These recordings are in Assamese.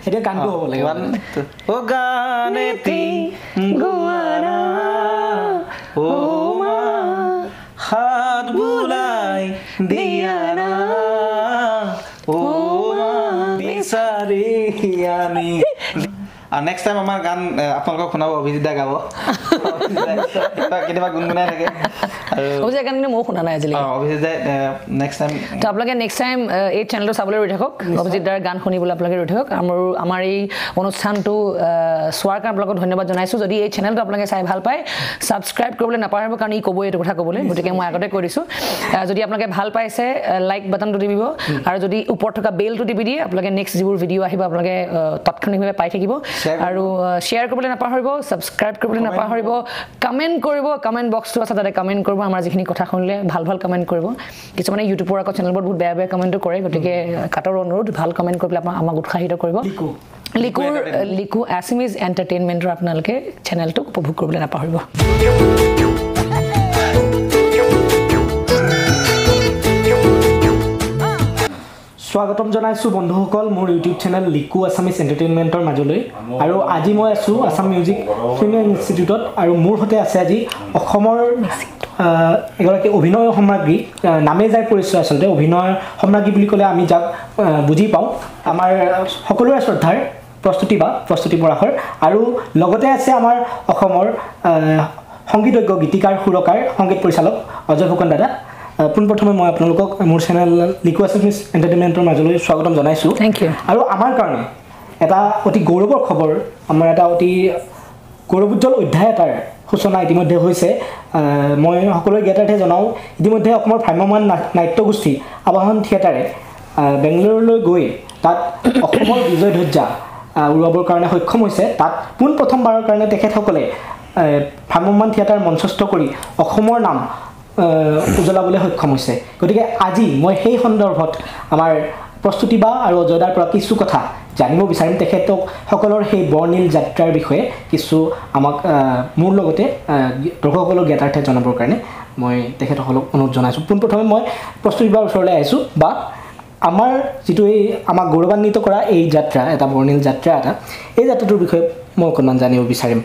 এটা গানটো হ'ব লাগে ও গানেতি গুৱানা ও মা হাত বুলাই দিয়া না ও মা বিচাৰি আমি আর নেক্সট টাইম আমার গান আপোনালোকক শুনাব অভিজিৎ দা গাব কেতিয়াবা গুনগুনাই থাকে আৰু অভিজিৎ গান কিন্তু মই শুনা নাই আজিলৈ অভিজিৎ দা নেক্সট টাইম তো আপোনালোকে নেক্সট টাইম এই চেনেলটো চাবলৈ ৰৈ থাকক অভিজিৎ দাৰ গান শুনিবলৈ আপোনালোকে ৰৈ থাকক আমাৰ এই অনুষ্ঠানটো চোৱাৰ কাৰণে আপোনালোকক ধন্যবাদ জনাইছোঁ যদি এই চেনেলটো আপোনালোকে চাই ভাল পায় ছাবস্ক্ৰাইব কৰিবলৈ নাপাহৰিব কাৰণ ই ক'বই এইটো কথা ক'বলৈ গতিকে মই আগতে কৈ দিছোঁ যদি আপোনালোকে ভাল পাইছে লাইক বাটনটো টিপিব আৰু যদি ওপৰত থকা বেলটো টিপি দিয়ে আপোনালোকে নেক্সট যিবোৰ ভিডিঅ' আহিব আপোনালোকে তৎক্ষণিকভাৱে পাই থাকিব আৰু শেয়াৰ কৰিবলৈ নাপাহৰিব ছাবস্ক্ৰাইব কৰিবলৈ নাপাহৰিব কমেণ্ট কৰিব কমেণ্ট বক্সটো আছে তাতে কমেণ্ট কৰিব আমাৰ যিখিনি কথা শুনিলে ভাল ভাল কমেণ্ট কৰিব কিছুমানে ইউটিউবৰ আকৌ চেনেলবোৰত বহুত বেয়া বেয়া কমেণ্টো কৰে গতিকে কাটৰ অনুৰোধ ভাল কমেণ্ট কৰি পেলাই আমাক উৎসাহিত কৰিব লিকু আছামিজ এণ্টাৰটেইনমেণ্টৰ আপোনালোকে চেনেলটো উপভোগ কৰিবলৈ নাপাহৰিব স্বাগতম জনাইছোঁ বন্ধুসকল মোৰ ইউটিউব চেনেল লিকু আছামিজ এণ্টাৰটেইনমেণ্টৰ মাজলৈ আৰু আজি মই আছোঁ আছাম মিউজিক ফিল্ম ইনষ্টিটিউটত আৰু মোৰ সৈতে আছে আজি অসমৰ এগৰাকী অভিনয় সম্ৰাজ্ঞী নামে যায় পৰিচয় আচলতে অভিনয় সম্ৰাজ্ঞী বুলি ক'লে আমি যাক বুজি পাওঁ আমাৰ সকলোৰে শ্ৰদ্ধাৰ প্ৰস্তুতি পৰাশৰ আৰু লগতে আছে আমাৰ অসমৰ সংগীতজ্ঞ গীতিকাৰ সুৰকাৰ সংগীত পৰিচালক অজয় ফুকন দাদা পোনপ্ৰথমে মই আপোনালোকক মোৰ চেনেল লিকু আছামিজ এণ্টাৰটেইনমেণ্টৰ মাজলৈ স্বাগতম জনাইছোঁ থেংক ইউ আৰু আমাৰ কাৰণে এটা অতি গৌৰৱৰ খবৰ আমাৰ এটা অতি গৌৰৱোজ্জ্বল অধ্যায় এটাৰ সূচনা ইতিমধ্যে হৈছে মই সকলোৰে জ্ঞাতাৰ্থে জনাওঁ ইতিমধ্যে অসমৰ ভ্ৰাম্যমান নাট্যগোষ্ঠী আবাহন থিয়েটাৰে বেংগালুৰুলৈ গৈ তাত অসমৰ বিজয় ধ্বজা উৰুৱাবৰ কাৰণে সক্ষম হৈছে তাত পোনপ্ৰথমবাৰৰ কাৰণে তেখেতসকলে ভ্ৰাম্যমান থিয়েটাৰ মঞ্চস্থ কৰি অসমৰ নাম উজ্বলাবলৈ সক্ষম হৈছে গতিকে আজি মই সেই সন্দৰ্ভত আমাৰ প্ৰস্তুতি বা আৰু অজয়দাৰ পৰা কিছু কথা জানিব বিচাৰিম তেখেতক সকলৰ সেই বৰ্ণিল যাত্ৰাৰ বিষয়ে কিছু আমাক মোৰ লগতে দৰ্শকসকলৰ জ্ঞাতাৰ্থে জনাবৰ কাৰণে মই তেখেতসকলক অনুৰোধ জনাইছোঁ পোনপ্ৰথমে মই প্ৰস্তুতি বাৰ ওচৰলৈ আহিছোঁ বা আমাৰ যিটো এই আমাক গৌৰৱান্বিত কৰা এই যাত্ৰা এটা বৰ্ণিল যাত্ৰা এটা এই যাত্ৰাটোৰ বিষয়ে মই অকণমান জানিব বিচাৰিম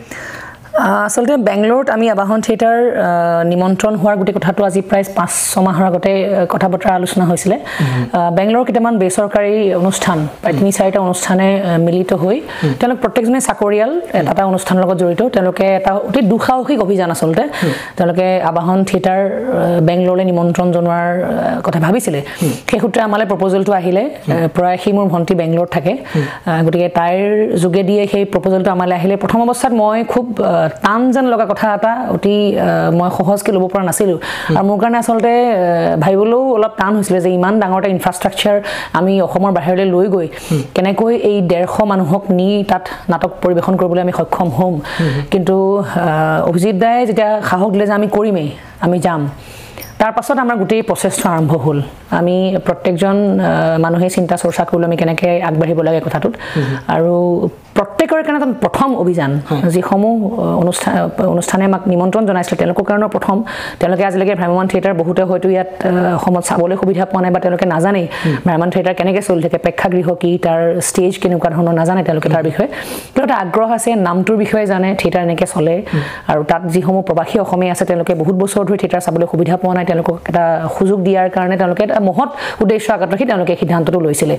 আচলতে বেংগলোৰত আমি আবাহন থিয়েটাৰ নিমন্ত্ৰণ হোৱাৰ গোটেই কথাটো আজি প্ৰায় 5-6 মাহৰ আগতে কথা বতৰা আলোচনা হৈছিলে বেংগলোৰৰ কেইটামান বেচৰকাৰী অনুষ্ঠান প্ৰায় 3-4টা অনুষ্ঠানে মিলিত হৈ তেওঁলোক প্ৰত্যেকজনে চাকৰিয়াল এটা অনুষ্ঠানৰ লগত জড়িত তেওঁলোকে এটা অতি দুঃসাহসিক অভিযান আচলতে তেওঁলোকে আবাহন থিয়েটাৰ বেংগলোৰলৈ নিমন্ত্ৰণ জনোৱাৰ কথা ভাবিছিলে সেই সূত্ৰে আমালৈ প্ৰপ'জেলটো আহিলে প্ৰায় সি মোৰ ভণ্টি বেংগলোৰত থাকে গতিকে তাইৰ যোগেদিয়ে সেই প্ৰপ'জেলটো আমালৈ আহিলে প্ৰথম অৱস্থাত মই খুব টান যেন লগা কথা এটা অতি মই সহজকৈ ল'ব পৰা নাছিলোঁ আৰু মোৰ কাৰণে আচলতে ভাবিবলৈও অলপ টান হৈছিলে যে ইমান ডাঙৰ এটা ইনফ্ৰাষ্ট্ৰাকচাৰ আমি অসমৰ বাহিৰলৈ লৈ গৈ কেনেকৈ এই 150 মানুহক নি তাত নাটক পৰিৱেশন কৰিবলৈ আমি সক্ষম হ'ম কিন্তু অভিজিৎ দাই যেতিয়া সাহস দিলে যে আমি কৰিমেই আমি যাম তাৰ পাছত আমাৰ গোটেই প্ৰচেছটো আৰম্ভ হ'ল আমি প্ৰত্যেকজন মানুহে চিন্তা চৰ্চা কৰিলোঁ আমি কেনেকৈ আগবাঢ়িব লাগে কথাটোত আৰু প্ৰত্যেকৰে কাৰণে প্ৰথম অভিযান যিসমূহ অনুষ্ঠানে আমাক নিমন্ত্ৰণ জনাইছিলে তেওঁলোকৰ কাৰণে প্ৰথম তেওঁলোকে আজিলৈকে ভ্ৰাম্যমান থিয়েটাৰ বহুতে হয়তো ইয়াত অসমত চাবলৈ সুবিধা পোৱা নাই বা তেওঁলোকে নাজানেই ভ্ৰাম্যমান থিয়েটাৰ কেনেকৈ চলি থাকে প্ৰেক্ষাগৃহ কি তাৰ ষ্টেজ কেনেকুৱা ধৰণৰ নাজানে তেওঁলোকে তাৰ বিষয়ে কিন্তু এটা আগ্ৰহ আছে নামটোৰ বিষয়ে জানে থিয়েটাৰ এনেকৈ চলে আৰু তাত যিসমূহ প্ৰবাসী অসমীয়া আছে তেওঁলোকে বহুত বছৰ ধৰি থিয়েটাৰ চাবলৈ সুবিধা পোৱা নাই তেওঁলোকক এটা সুযোগ দিয়াৰ কাৰণে তেওঁলোকে এটা মহৎ উদ্দেশ্য আগত ৰাখি তেওঁলোকে সিদ্ধান্তটো লৈছিলে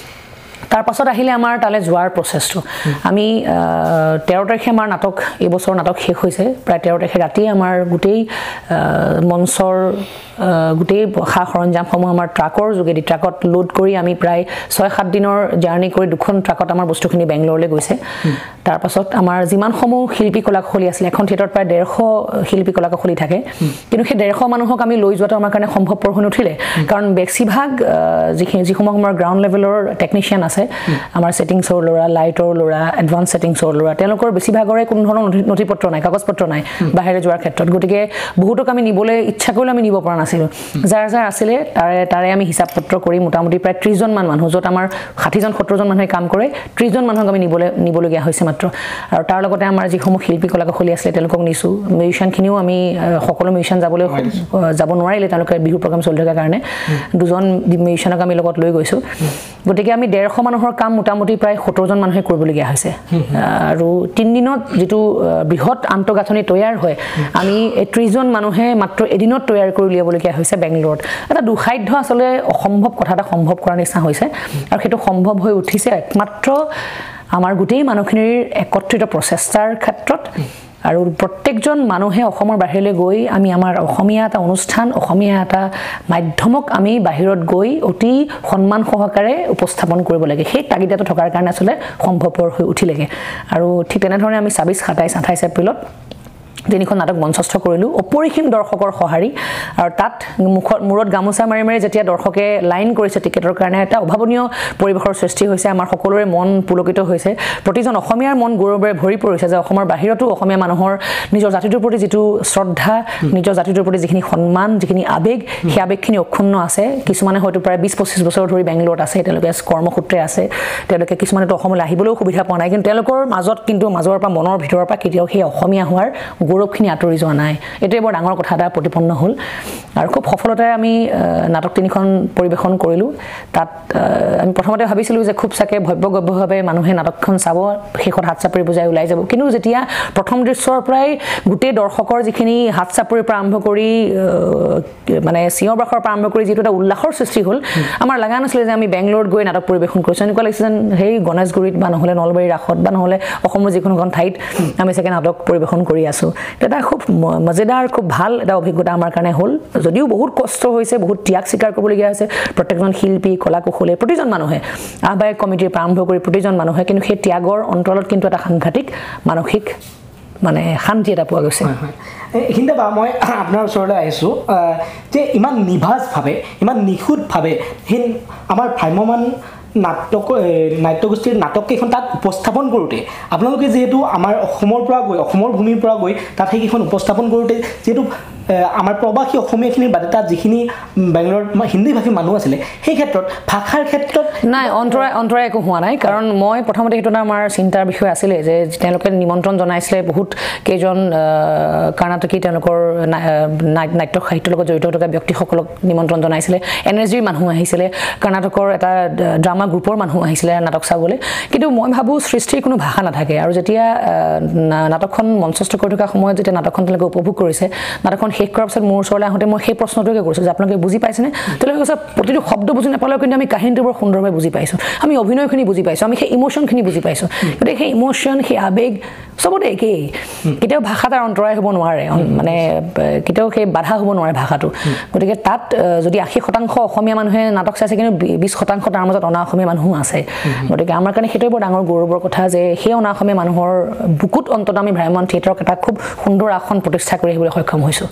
তাৰ পাছত আহিলে আমাৰ তালে যোৱাৰ প্ৰচেছটো আমি 13 তাৰিখে আমাৰ নাটক এই বছৰ নাটক শেষ হৈছে প্ৰায় 13 তাৰিখে ৰাতি আমাৰ গোটেই মঞ্চৰ গোটেই খা সৰঞ্জামসমূহ আমাৰ ট্ৰাকৰ যোগেদি ট্ৰাকত লোড কৰি আমি প্ৰায় 6-7 দিনৰ জাৰ্নি কৰি দুখন ট্ৰাকত আমাৰ বস্তুখিনি বেংগলোৰলৈ গৈছে তাৰ পাছত আমাৰ যিমানসমূহ শিল্পী কলাকুশলী আছিল এখন থিয়েটাৰত প্ৰায় 150 শিল্পী কলাকুশলী থাকে কিন্তু সেই 150 মানুহক আমি লৈ যোৱাটো আমাৰ কাৰণে সম্ভৱপৰ হৈ নুঠিলে কাৰণ বেছিভাগ যিসমূহ আমাৰ গ্ৰাউণ্ড লেভেলৰ টেকনিচিয়ান আছে আমাৰ সেটিংছৰ ল'ৰা লাইটৰ ল'ৰা এডভান্স সেটিংছৰ ল'ৰা তেওঁলোকৰ বেছিভাগৰে কোনো ধৰণৰ নথিপত্ৰ নাই কাগজ পত্ৰ নাই বাহিৰলৈ যোৱাৰ ক্ষেত্ৰত গতিকে বহুতক আমি নিবলৈ ইচ্ছা কৰিলে আমি নিব পৰা নাছিলোঁ যাৰ আছিলে তাৰে আমি হিচাপ পত্ৰ কৰি মোটামুটি প্ৰায় 30 জন মান মানুহ য'ত আমাৰ 60 জন 70 জন মানুহে কাম কৰে 30 জন মানুহক আমি নিবলগীয়া হৈছে মাত্ৰ আৰু তাৰ লগতে আমাৰ যিসমূহ শিল্পী কলাকুশলী আছিলে তেওঁলোকক নিছোঁ মিউজিচিয়ানখিনিও আমি সকলো মিউজিচিয়ান যাব নোৱাৰিলে তেওঁলোকে বিহু প্ৰগ্ৰাম চলি থকাৰ কাৰণে দুজন মিউজিচিয়ানক আমি লগত লৈ গৈছোঁ গতিকে আমি 150 মানুহৰ কাম মোটামুটি প্ৰায় 70 জন মানুহে কৰিবলগীয়া হৈছে আৰু 3 দিনত যেটো বৃহৎ আন্তঃগাঁথনি তৈয়াৰ হয় আমি 30 জন মানুহে মাত্ৰ এদিনত তৈয়াৰ কৰি উলিয়াবলগীয়া হৈছে বেংগলোৰত এটা দুসাধ্য আসলে অসম্ভৱ কথা এটা সম্ভৱ কৰাৰ নিচিনা হৈছে আৰু সেইটো সম্ভৱ হৈ উঠিছে একমাত্ৰ আমাৰ গোটেই মানুহখিনিৰ একত্ৰিত প্ৰচেষ্টাৰ ক্ষেত্ৰত আৰু প্ৰত্যেকজন মানুহে অসমৰ বাহিৰলৈ গৈ আমি আমাৰ অসমীয়া এটা অনুষ্ঠান অসমীয়া এটা মাধ্যমক আমি বাহিৰত গৈ অতি সন্মান সহকাৰে উপস্থাপন কৰিব লাগে সেই তাগিদাটো থকাৰ কাৰণে আসলে সম্ভৱপৰ হৈ উঠিলেগে আৰু ঠিক তেনেধৰণে আমি 26 27 28 এপ্ৰিলত তিনিখন নাটক মঞ্চস্থ কৰিলো অপৰিসীম দৰ্শকৰ সহাৰি আৰু তাত মুৰত গামোচা মাৰি মাৰি যেতিয়া দৰ্শকে লাইন কৰিছে টিকেটৰ কাৰণে এটা অভাৱনীয় পৰিবেশৰ সৃষ্টি হৈছে আমাৰ সকলোৰে মন পুলকিত হৈছে প্ৰতিজন অসমীয়াৰ মন গৌৰৱেৰে ভৰি পৰিছে যে অসমৰ বাহিৰতো অসমীয়া মানুহৰ নিজৰ জাতিটোৰ প্ৰতি যেটো শ্ৰদ্ধা নিজৰ জাতিটোৰ প্ৰতি যিখিনি সন্মান যিখিনি আবেগ সেই আবেগখিনি অক্ষুণ্ণ আছে কিছুমানে হয়তো প্ৰায় 20-25 বছৰ ধৰি বেংগলোৰত আছে তেওঁলোকে কৰ্মসূত্ৰে আছে তেওঁলোকে কিছুমানে তো অসমলৈ আহিবলৈও সুবিধা পোৱা নাই কিন্তু তেওঁলোকৰ মাজত কিন্তু মাজৰ পৰা মনৰ ভিতৰৰ পৰা কেতিয়াও সেই অসমীয়া হোৱাৰ গৌৰৱখিনি আঁতৰি যোৱা নাই এটোৱে বৰ ডাঙৰ কথা এটা প্ৰতিপন্ন হ'ল আৰু খুব সফলতাৰে আমি নাটক তিনিখন পৰিবেশন কৰিলো তাত আমি প্ৰথমতে ভাবিছিলো যে খুব সাকে ভব্যগব্যভাৱে মানুহে নাটকখন চাব হেকত হাতচাপৰি বুজাই ওলাই যাব কিন্তু যেতিয়া প্ৰথম দৃশ্যৰ প্ৰায় গোটেই দৰ্শকৰ যিখিনি হাতচাপৰিৰ পৰা আৰম্ভ কৰি মানে সিংহবাখৰ পৰা আৰম্ভ কৰি যেটো এটা উল্লাসৰ সৃষ্টি হ'ল আমাৰ লাগা নাছিল যে আমি বেংগলোৰত গৈ নাটক পৰিবেশন কৰিছো এনেকুৱা লাগিছিল হেই গণেশগুৰিত বা নহলে নলবাৰী ৰাখত বা নহলে অসমৰ যিকোনো এখন ঠাইত আমি সাকে নাটক পৰিবেশন কৰি আছো এটা খুব মজেদাৰ খুব ভাল এটা অভিজ্ঞতা আমাৰ কাৰণে হ'ল যদিও বহুত কষ্ট হৈছে বহুত ত্যাগ স্বীকাৰ কৰিবলগীয়া হৈছে প্ৰত্যেকজন শিল্পী কলা কুশলী প্ৰতিজন মানুহে আহ্বায়ক কমিটিৰ পৰা আৰম্ভ কৰি প্ৰতিজন মানুহে কিন্তু সেই ত্যাগৰ অন্তৰত কিন্তু এটা সাংঘাতিক মানসিক মানে শান্তি এটা পোৱা গৈছে এইখিনিতে বা মই আপোনাৰ ওচৰলৈ আহিছোঁ যে ইমান নিভাজভাৱে ইমান নিখুঁতভাৱে সেই আমাৰ ভ্ৰাম্যমান নাট্যগোষ্ঠীৰ নাটককেইখন তাত উপস্থাপন কৰোঁতে আপোনালোকে যিহেতু আমাৰ অসমৰ পৰা গৈ অসমৰ ভূমিৰ পৰা গৈ তাত সেইকেইখন উপস্থাপন কৰোঁতে যিহেতু আমাৰ প্ৰবাসী অসমীয়াখিনিৰ বাদে তাত যিখিনি বেংগলোৰত হিন্দী ভাষী মানুহ আছিলে সেই ক্ষেত্ৰত ভাষাৰ ক্ষেত্ৰত নাই অন্তৰাই একো হোৱা নাই কাৰণ মই প্ৰথমতে সেইটো আমাৰ চিন্তাৰ বিষয় আছিলে যে তেওঁলোকে নিমন্ত্ৰণ জনাইছিলে বহুত কেইজন কৰ্ণাটকী তেওঁলোকৰ নাট্য সাহিত্যৰ লগত জড়িত থকা ব্যক্তিসকলক নিমন্ত্ৰণ জনাইছিলে এনএছজিৰ মানুহ আহিছিলে কৰ্ণাটকৰ এটা ড্ৰামা গ্ৰুপৰ মানুহ আহিছিলে নাটক চাবলৈ কিন্তু মই ভাবো সৃষ্টিৰ কোনো ভাষা নাথাকে আৰু যেতিয়া নাটকখন মঞ্চস্থ কৰি থকা সময়ত যেতিয়া নাটকখন তেওঁলোকে উপভোগ কৰিছে নাটকখন শেষ কৰাৰ পিছত মোৰ ওচৰলৈ আহোঁতে মই সেই প্ৰশ্নটোকে কৰিছোঁ যে আপোনালোকে বুজি পাইছেনে তেওঁলোকে কৈছে প্ৰতিটো শব্দ বুজি নাপালেও কিন্তু আমি কাহিনীটো বৰ সুন্দৰভাৱে বুজি পাইছোঁ আমি অভিনয়খিনি বুজি পাইছোঁ আমি সেই ইমোশ্যনখিনি বুজি পাইছোঁ গতিকে সেই ইমোশ্যন সেই আবেগ চবতে একেই কেতিয়াও ভাষা তাৰ অন্তৰায় হ'ব নোৱাৰে মানে কেতিয়াও সেই বাধা হ'ব নোৱাৰে ভাষাটো গতিকে তাত যদি 80% অসমীয়া মানুহে নাটক চাইছে কিন্তু 20% তাৰ মাজত অনা অসমীয়া মানুহ আছে গতিকে আমাৰ কাৰণে সেইটোৱে বৰ ডাঙৰ গৌৰৱৰ কথা যে সেই অনা অসমীয়া মানুহৰ বুকুত অন্তত আমি ভ্ৰাম্যমান থিয়েটাৰক এটা খুব সুন্দৰ আসন প্ৰতিষ্ঠা কৰি আহিবলৈ সক্ষম হৈছোঁ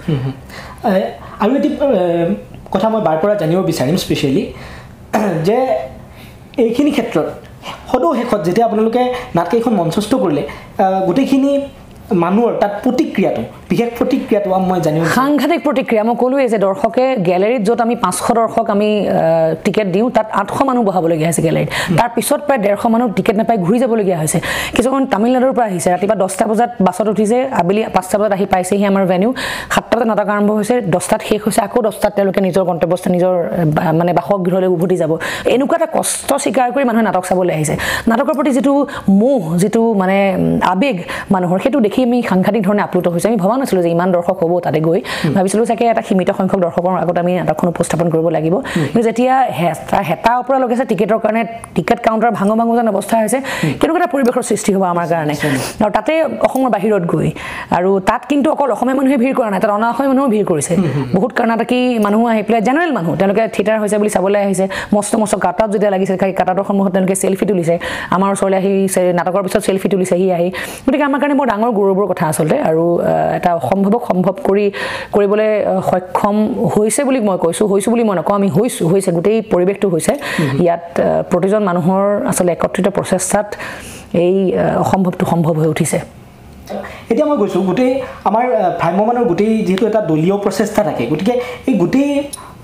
আৰু এটি কথা মই বাৰ পৰা জানিব বিচাৰিম স্পেচিয়েলি যে এইখিনি ক্ষেত্ৰত সদৌ শেষত যেতিয়া আপোনালোকে নাটকেইখন মঞ্চস্থ কৰিলে গোটেইখিনি মানুহৰ তাত প্ৰতিক্ৰিয়াটো বিশেষ প্ৰতিক্ৰিয়াটো মই জানিব সাংঘাতিক প্ৰতিক্ৰিয়া মই ক'লোৱে যে দৰ্শকে গ্যালাৰীত য'ত আমি 500 দৰ্শক আমি টিকেট দিওঁ তাত 800 মানুহ বহাবলগীয়া হৈছে গ্যালাৰীত তাৰ পিছত প্ৰায় 150 মানুহ টিকেট নাপাই ঘূৰি যাবলগীয়া হৈছে কিছুমান তামিলনাডুৰ পৰা আহিছে ৰাতিপুৱা 10টা বজাত বাছত উঠিছে আবেলি 5টা বজাত আহি পাইছেহি আমাৰ ভেনিউ 7টা বজাত নাটক আৰম্ভ হৈছে 10টাত শেষ হৈছে আকৌ 10টাত তেওঁলোকে নিজৰ গন্তব্যস্থান নিজৰ মানে বাসগৃহলৈ উভতি যাব এনেকুৱা এটা কষ্ট স্বীকাৰ কৰি মানুহে নাটক চাবলৈ আহিছে নাটকৰ প্ৰতি যেটো মোহ যেটো মানে আবেগ মানুহৰ সেইটো দেখি আমি সাংঘাতিক ধৰণে আপ্লুত হৈছে আমি ভবা নাছিলোঁ যে ইমান দৰ্শক হ'ব তাতে গৈ ভাবিছিলোঁ চাগে এটা সীমিত সংখ্যক দৰ্শকৰ আগত আমি নাটকখন উপস্থাপন কৰিব লাগিব কিন্তু যেতিয়া হেতা ওপৰা লগাইছে টিকেটৰ কাৰণে টিকেট কাউণ্টাৰ ভাঙো যেন অৱস্থা হৈছে কেনেকুৱা এটা পৰিৱেশৰ সৃষ্টি হ'ব আমাৰ কাৰণে আৰু তাতে অসমৰ বাহিৰত গৈ আৰু তাত কিন্তু অকল অসমীয়া মানুহে ভিৰ কৰা নাই তাত অনা অসমীয়া মানুহো ভিৰ কৰিছে বহুত কৰ্ণাটকী মানুহ আহি পেলাই জেনেৰেল মানুহ তেওঁলোকে থিয়েটাৰ হৈছে বুলি চাবলৈ আহিছে মস্ত কাটাত যেতিয়া লাগিছে কাটাটোৰ সন্মুখত তেওঁলোকে সেলফি তুলিছে আমাৰ ওচৰলৈ আহি নাটকৰ পিছত সেলফি তুলিছে আহি গতিকে আমাৰ কাৰণে বৰ ডাঙৰ গৌৰৱৰ কথা আচলতে আৰু এটা অসম্ভৱক সম্ভৱ কৰিবলৈ সক্ষম হৈছে বুলি মই কৈছোঁ হৈছোঁ বুলি মই নকওঁ আমি হৈছে গোটেই পৰিৱেশটো হৈছে ইয়াত প্ৰতিজন মানুহৰ আচলতে একত্ৰিত প্ৰচেষ্টাত এই অসম্ভৱটো সম্ভৱ হৈ উঠিছে এতিয়া মই কৈছোঁ গোটেই আমাৰ ভ্ৰাম্যমানৰ গোটেই যিহেতু এটা দলীয় প্ৰচেষ্টা থাকে গতিকে এই গোটেই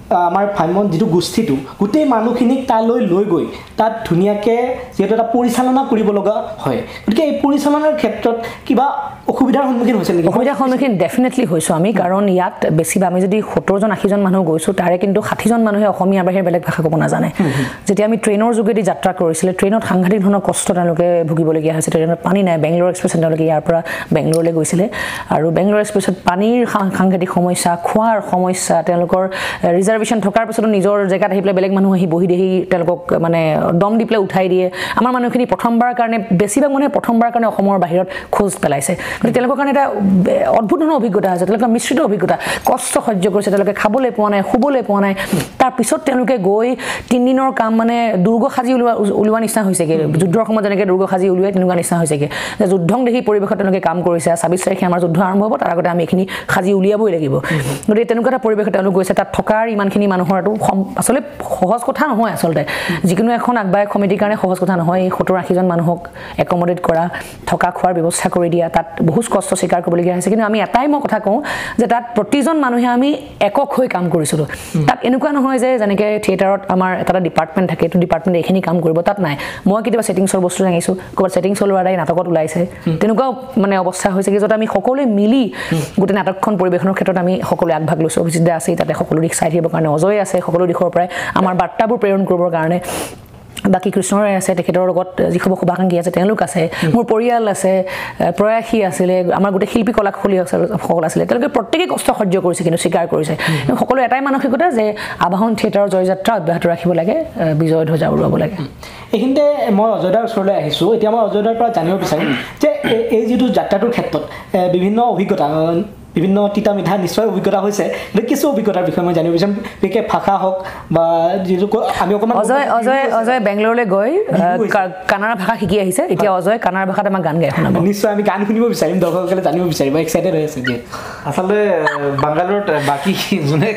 আমাৰ ভ্ৰাম্যমান যিটো গোষ্ঠীটো গোটেই মানুহখিনিক তালৈ লৈ গৈ তাত ধুনীয়াকৈ যিহেতু এটা পৰিচালনা কৰিব লগা হয় গতিকে এই পৰিচালনাৰ ক্ষেত্ৰত কিবা অসুবিধাৰ সন্মুখীন হৈছিল নেকি অসুবিধাৰ সন্মুখীন ডেফিনেটলি হৈছোঁ আমি কাৰণ ইয়াত বেছি আমি যদি 70জন 80জন মানুহ গৈছোঁ তাৰে কিন্তু 60জন মানুহে অসমীয়াৰ বাহিৰে বেলেগ ভাষা ক'ব নাজানে যেতিয়া আমি ট্ৰেইনৰ যোগেদি যাত্ৰা কৰিছিলে ট্ৰেইনত সাংঘাতিক ধৰণৰ কষ্ট তেওঁলোকে ভুগিবলগীয়া হৈছে ট্ৰেইনত পানী নাই বেংগলোৰ এক্সপ্ৰেছত তেওঁলোকে ইয়াৰ পৰা বেংগলোৰলৈ গৈছিলে আৰু বেংগলোৰ এক্সপ্ৰেছত পানীৰ সাংঘাতিক সমস্যা খোৱাৰ সমস্যা তেওঁলোকৰ ৰিজাৰ্ভেশ্যন থকাৰ পিছতো নিজৰ জেগাত আহি পেলাই বেলেগ মানুহ আহি বহি দেহি তেওঁলোকক মানে দম দি পেলাই উঠাই দিয়ে আমাৰ মানুহখিনি প্ৰথমবাৰৰ কাৰণে বেছিভাগ মানুহে প্ৰথমবাৰৰ কাৰণে অসমৰ বাহিৰত খোজ পেলাইছে গতিকে তেওঁলোকৰ কাৰণে এটা অদ্ভুত ধৰণৰ অভিজ্ঞতা হৈছে তেওঁলোকৰ মিশ্ৰিত অভিজ্ঞতা কষ্ট সহ্য কৰিছে তেওঁলোকে খাবলৈ পোৱা নাই শুবলৈ পোৱা নাই তাৰপিছত তেওঁলোকে গৈ 3 দিনৰ কাম মানে দুৰ্গ সাজি ওলোৱা নিচিনা হৈছেগৈ যুদ্ধৰ সময়ত যেনেকৈ দুৰ্গ সাজি ওলোৱাই তেনেকুৱা নিচিনা হৈছেগৈ যে যুদ্ধং দেখি পৰিৱেশত তেওঁলোকে কাম কৰিছে 26 তাৰিখে আমাৰ যুদ্ধ আৰম্ভ হ'ব তাৰ আগতে আমি এইখিনি সাজি উলিয়াবই লাগিব গতিকে তেনেকুৱা এটা পৰিৱেশত তেওঁলোক গৈছে তাত থকাৰ ইমানখিনি মানুহৰ এইটো আচলতে সহজ কথা নহয় আচলতে যিকোনো এখন আগবায়ক কমিটিৰ কাৰণে সহজ কথা নহয় 70-80জন মানুহক একমডেট কৰা থকা খোৱাৰ ব্যৱস্থা কৰি দিয়া তাত বহুত কষ্ট স্বীকাৰ কৰিবলগীয়া হৈছে কিন্তু আমি এটাই মই কথা কওঁ যে তাত প্ৰতিজন মানুহে আমি একক হৈ কাম কৰিছিলোঁ তাত এনেকুৱা নহয় যে যেনেকৈ থিয়েটাৰত আমাৰ এটা ডিপাৰ্টমেণ্ট থাকে এইটো ডিপাৰ্টমেণ্টে এইখিনি কাম কৰিব তাত নাই মই কেতিয়াবা ছেটিংছৰ বস্তু দাঙিছোঁ ক'ৰবাত ছেটিংছৰ ল'ৰাই নাটকত ওলাইছে তেনেকুৱাও মানে অৱস্থা হৈছে কি য'ত আমি সকলোৱে মিলি গোটেই নাটকখন পৰিৱেশনৰ ক্ষেত্ৰত আমি সকলোৱে আগভাগ লৈছোঁ অভিজিৎ দা আছে তাতে সকলো দিশ চাই থাকিবৰ কাৰণে অজয় আছে সকলো দিশৰ পৰাই আমাৰ বাৰ্তাবোৰ প্ৰেৰণ কৰিবৰ কাৰণে বাকি কৃষ্ণৰে আছে তেখেতৰ লগত যিসব শুভাকাংক্ষী আছে তেওঁলোক আছে মোৰ পৰিয়াল আছে প্ৰয়াসী আছিলে আমাৰ গোটেই শিল্পী কলাকুশলী সকল আছিলে তেওঁলোকে প্ৰত্যেকেই কষ্ট সহ্য কৰিছে কিন্তু স্বীকাৰ কৰিছে সকলো এটাই মানসিকতা যে আবাহন থিয়েটাৰৰ জয়যাত্ৰা অব্যাহত ৰাখিব লাগে বিজয় ধ্বজা উৰুৱাব লাগে এইখিনিতে মই অজয়দাৰ ওচৰলৈ আহিছোঁ এতিয়া মই অজয়দাৰ পৰা জানিব বিচাৰিম যে এই যিটো যাত্ৰাটোৰ ক্ষেত্ৰত বিভিন্ন অভিজ্ঞতা বিভিন্ন তিতা মিঠা নিশ্চয় অভিজ্ঞতা হৈছে কিন্তু কিছু অভিজ্ঞতাৰ বিষয়ে মই জানিব বিচাৰিম বিশেষকৈ ভাষা হওক বা যিটো আমি অকণমান অজয় বেংগলোৰলৈ গৈ কানাড়া ভাষা শিকি আহিছে এতিয়া অজয় কানাড়া ভাষাত আমাক গান গাই শুনাব নিশ্চয় আমি গান শুনিব বিচাৰিম দৰ্শকসকলে জানিব বিচাৰিম এক্সাইটেড হৈ আছে যে আচলতে বাংগালোৰত বাকী যোনে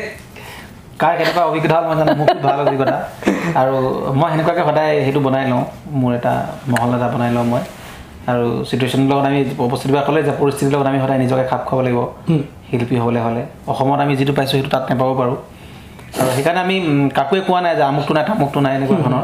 কাৰ কেনেকুৱা অভিজ্ঞতা হ'ল মই জানো মোৰ খুব ভাল অভিজ্ঞতা আৰু মই সেনেকুৱাকৈ সদায় সেইটো বনাই লওঁ মোৰ এটা মহল এটা বনাই লওঁ মই আৰু চিটুৱেশ্যনৰ লগত আমি উপস্থিত হোৱা ক'লে যে পৰিস্থিতিৰ লগত আমি সদায় নিজকে খাপ খাব লাগিব শিল্পী হ'লে অসমত আমি যিটো পাইছোঁ সেইটো তাত নাপাব পাৰোঁ আৰু সেইকাৰণে আমি কাকোৱে কোৱা নাই যে আমুকটো নাই তামুকটো নাই এনেকুৱা ধৰণৰ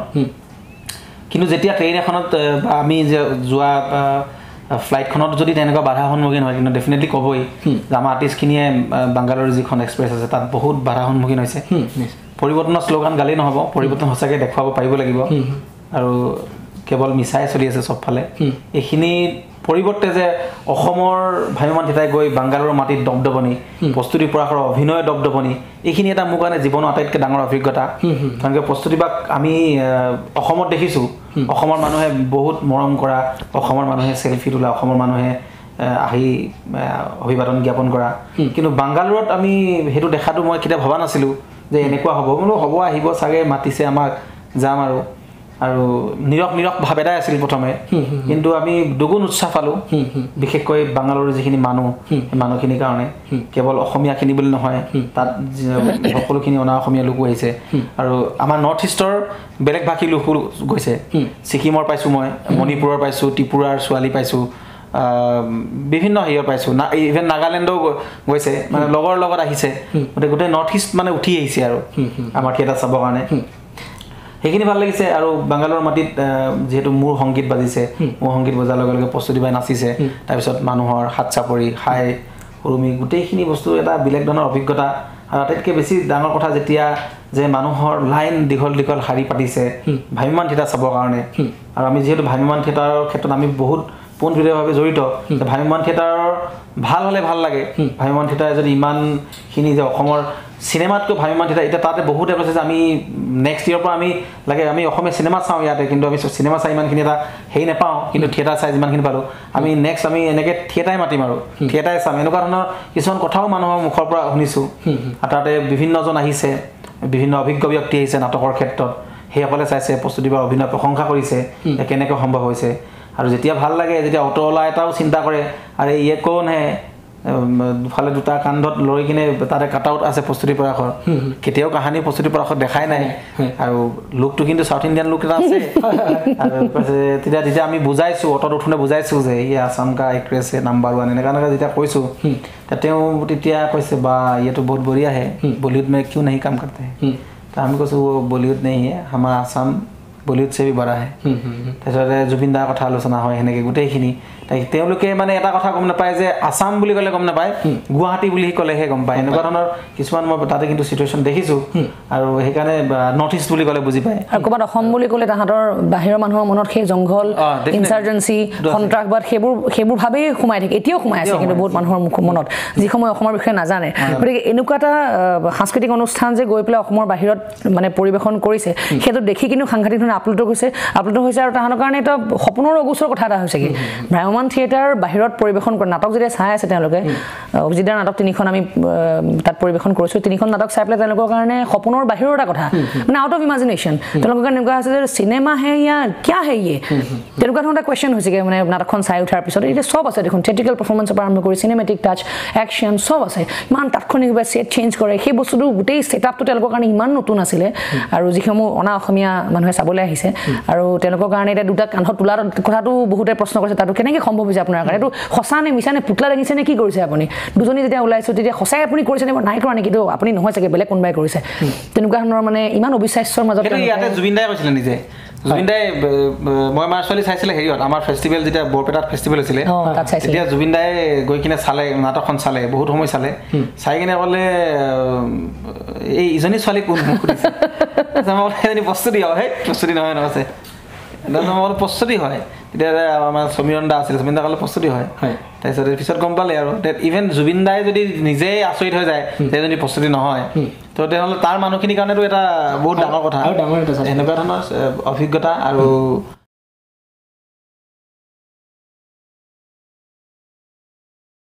কিন্তু যেতিয়া ট্ৰেইন এখনত বা আমি যে যোৱা ফ্লাইটখনত যদি তেনেকুৱা বাধাৰ সন্মুখীন হয় কিন্তু ডেফিনেটলি ক'বই যে আমাৰ আৰ্টিষ্টখিনিয়ে বাংগালোৰৰ যিখন এক্সপ্ৰেছ আছে তাত বহুত বাধাৰ সন্মুখীন হৈছে পৰিৱৰ্তনৰ শ্লোগান গালেই নহ'ব পৰিৱৰ্তন সঁচাকৈ দেখুৱাব পাৰিব লাগিব আৰু কেৱল মিছাই চলি আছে চবফালে এইখিনি পৰিৱৰ্তে যে অসমৰ ভ্ৰাম্যমান থিয়েটাৰে গৈ বাংগালোৰৰ মাটিত দপদপনি প্ৰস্তুতি পৰাশৰৰ অভিনয় দপদপনি এইখিনি এটা মোৰ কাৰণে জীৱনৰ আটাইতকৈ ডাঙৰ অভিজ্ঞতা কাৰণ প্ৰস্তুতিবাক আমি অসমত দেখিছোঁ অসমৰ মানুহে বহুত মৰম কৰা অসমৰ মানুহে চেলফি তোলা অসমৰ মানুহে আহি অভিবাদন জ্ঞাপন কৰা কিন্তু বাংগালোৰত আমি সেইটো দেখাটো মই কেতিয়াও ভবা নাছিলোঁ যে এনেকুৱা হ'ব বোলো হ'ব আহিব চাগে মাতিছে আমাক যাম আৰু নিৰৱ ভাৱ এটাই আছিল প্ৰথমে কিন্তু আমি দুগুণ উৎসাহ পালোঁ বিশেষকৈ বাংগালোৰৰ যিখিনি মানুহ সেই মানুহখিনিৰ কাৰণে কেৱল অসমীয়াখিনি বুলি নহয় তাত সকলোখিনি অনা অসমীয়া লোকো আহিছে আৰু আমাৰ নৰ্থ ইষ্টৰ বেলেগ ভাষী লোকো গৈছে ছিকিমৰ পাইছোঁ মই মণিপুৰৰ পাইছোঁ ত্ৰিপুৰাৰ ছোৱালী পাইছোঁ বিভিন্ন হেৰিয়ৰ পাইছোঁ ইভেন নাগালেণ্ডও গৈছে মানে লগৰ লগত আহিছে গতিকে গোটেই নৰ্থ ইষ্ট মানে উঠি আহিছে আৰু আমাৰ থিয়েটাৰ চাবৰ কাৰণে সেইখিনি ভাল লাগিছে আৰু বাংগালোৰৰ মাটিত যিহেতু মোৰ সংগীত বাজিছে মোৰ সংগীত বজাৰ লগে লগে প্ৰস্তুতি বাই নাচিছে তাৰপিছত মানুহৰ হাত চাপৰি হাই উৰুমি গোটেইখিনি বস্তু এটা বেলেগ ধৰণৰ অভিজ্ঞতা আৰু আটাইতকৈ বেছি ডাঙৰ কথা যেতিয়া যে মানুহৰ লাইন দীঘল দীঘল শাৰী পাতিছে ভ্ৰাম্যমান থিয়েটাৰ চাবৰ কাৰণে আৰু আমি যিহেতু ভ্ৰাম্যমান থিয়েটাৰৰ ক্ষেত্ৰত আমি বহুত পোনপটীয়াভাৱে জড়িত ভ্ৰাম্যমান থিয়েটাৰৰ ভাল হ'লে ভাল লাগে ভ্ৰাম্যমান থিয়েটাৰে যদি ইমানখিনি যে অসমৰ চিনেমাতকৈ ভ্ৰাম্যমান থিয়েটাৰ এতিয়া তাতে বহুতে কৈছে যে আমি নেক্সট ইয়েৰৰ পৰা আমি লাগে আমি অসমীয়া চিনেমা চাওঁ ইয়াতে কিন্তু আমি চিনেমা চাই ইমানখিনি এটা হেৰি নাপাওঁ কিন্তু থিয়েটাৰ চাই যিমানখিনি পালোঁ আমি নেক্সট আমি এনেকৈ থিয়েটাৰে মাতিম আৰু থিয়েটাৰে চাম এনেকুৱা ধৰণৰ কিছুমান কথাও মানুহৰ মুখৰ পৰা শুনিছোঁ আৰু তাতে বিভিন্নজন আহিছে বিভিন্ন অভিজ্ঞ ব্যক্তি আহিছে নাটকৰ ক্ষেত্ৰত সেইসকলে চাইছে প্ৰস্তুতি বা অভিনয় প্ৰশংসা কৰিছে কেনেকৈ সম্ভৱ হৈছে আৰু যেতিয়া ভাল লাগে যেতিয়া অট'লা এটাও চিন্তা কৰে আৰে ইয়ে কোন হে দুফালে দুটা কান্ধত লৈ কিনে তাতে কাট আউট আছে প্ৰস্তুতি পৰাশৰ কেতিয়াও কাহিনী প্ৰস্তুতি পৰাশৰ দেখাই নাই আৰু লুকটো কিন্তু সাউথ ইণ্ডিয়ান লুক এটা আছে আৰু তেতিয়া আমি বুজাইছোঁ অটত উঠোনে বুজাইছোঁ যে এই আসাম কা এক্ট্ৰেছ নাম্বাৰ 1 এনেকুৱা যেতিয়া কৈছোঁ তেওঁ তেতিয়া কৈছে বা এইটো বহুত বঢ়িয়া হে বলিউড में क्यों नहीं काम करते हैं तो हम কৈছোঁ वो बॉलीवुड नहीं है हमारा आसाम बॉलीवुड से भी बड़ा है তাৰপিছতে জুবিন দাৰ কথা আলোচনা হয় সেনেকৈ গোটেইখিনি তেওঁলোকে মানে এটা কথা গম নাপায় যে আসাম বুলি ক'লে গম নাপায় গুৱাহাটী বুলি ক'লেহে গম পায় এনেকুৱা ধৰণৰ কিছুমান মই তাতে কিন্তু সিচুৱেশ্যন দেখিছোঁ আৰু সেইকাৰণে নৰ্থ ইষ্ট বুলি ক'লে বুজি পায় আৰু ক'ৰবাত অসম বুলি ক'লে তাহাঁতৰ বাহিৰৰ মানুহৰ মনত সেই জংঘল ইনচাৰ্জেঞ্চি সন্ত্ৰাসবাদ সেইবোৰ ভাবেই সোমাই থাকে এতিয়াও সোমাই আছে কিন্তু বহুত মানুহৰ মনত যিসমূহ অসমৰ বিষয়ে নাজানে গতিকে এনেকুৱা এটা সাংস্কৃতিক অনুষ্ঠান যে গৈ পেলাই অসমৰ বাহিৰত মানে পৰিৱেশন কৰিছে সেইটো দেখি কিন্তু সাংঘাতিক ধৰণে আপলোড হৈছে আৰু তাহাঁতৰ কাৰণে এটা সপোনৰ অগোচৰ কথা এটা হৈছে কি ভ্ৰাম্যমান থিয়েটাৰ বাহিৰত পৰিৱেশন কৰে নাটক যেতিয়া চাই আছে তেওঁলোকে অভিজিতৰ নাটক 3খন আমি তাত পৰিৱেশন কৰিছোঁ 3খন নাটক চাই পেলাই তেওঁলোকৰ কাৰণে সপোনৰ বাহিৰৰ এটা কথা মানে আউট অফ ইমাজিনেশ্যন তেওঁলোকৰ কাৰণে এনেকুৱা আছে যে চিনেমা হে ইয়া কিয়া হে ইয়ে তেনেকুৱা ধৰণৰ এটা কুৱেশ্যন হৈছেগৈ মানে নাটকখন চাই উঠাৰ পিছত এতিয়া চব আছে দেখোন থিয়েট্ৰিকেল পাৰফৰ্মেঞ্চৰ পৰা আৰম্ভ কৰি চিনেমেটিক টাচ একশ্যন চব আছে ইমান তাৎক্ষণিকভাৱে ছেট চেঞ্জ কৰে সেই বস্তুটো গোটেই ছেটআপটো তেওঁলোকৰ কাৰণে ইমান নতুন আছিলে আৰু যিসমূহ অনা অসমীয়া মানুহে চাবলৈ আহিছে আৰু তেওঁলোকৰ কাৰণে এতিয়া দুটা কান্ধত তোলাৰ কথাটো বহুতে প্ৰশ্ন কৰিছে তাতো কেনেকৈ সম্ভৱ হৈছে আপোনাৰ কাৰণে এইটো সঁচা নে মিছা নে পুতলা লাগিছে নে কি কৰিছে আপুনি দুজনী যেতিয়া ওলাইছোঁ তেতিয়া সঁচাই আপুনি কৰিছে নে নাই কৰা নেকি আপুনি নহয় চাগে বেলেগ কোনোবাই কৰিছে তেনেকুৱা ধৰণৰ মানে ইমান অবিশ্বাস্যৰ মাজত ইয়াতে জুবিন দাই কৈছিলে নিজে জুবিন দাই মই মাৰ্চলি চাইছিলে হেৰিয়ত আমাৰ ফেষ্টিভেল যেতিয়া বৰপেটাত ফেষ্টিভেল হৈছিলে তেতিয়া জুবিন দাই গৈ কিনে চালে নাটকখন চালে বহুত সময় চালে চাই কিনে ক'লে এই ইজনী ছোৱালী কোন মোক সুধিছে এজনী প্ৰস্তুতি হয় সেই প্ৰস্তুতি নহয় আছে প্ৰস্তুতি হয় তেতিয়া আমাৰ সমীৰণ দা আছিলে সমীৰণ দা ক'লে প্ৰস্তুতি হয় তাৰপিছত পিছত গম পালে আৰু ইভেন জুবিন দাই যদি নিজেই আচৰিত হৈ যায় যে যদি প্ৰস্তুতি নহয় তো তেনেহ'লে তাৰ মানুহখিনিৰ কাৰণেতো এটা বহুত ডাঙৰ কথা এনেকুৱা ধৰণৰ অভিজ্ঞতা আৰু